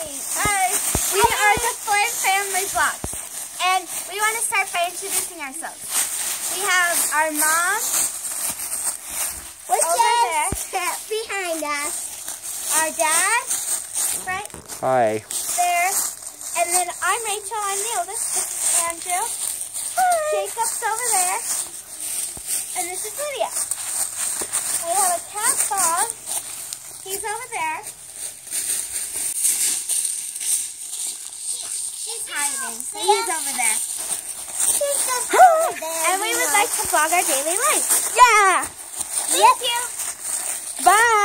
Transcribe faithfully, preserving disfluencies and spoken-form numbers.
Hi. We are the Ford Family Vlog, and we want to start by introducing ourselves. We have our mom Which over is there behind us. Our dad, right Hi. there, and then I'm Rachel. I'm the oldest. This is Andrew. Hi. Jacob's over there, and this is Lydia. We have a cat, Bob. He's over there. He's hiding. He's over there. He's just over there. And we would like to vlog our daily life. Yeah. Thank you. Bye.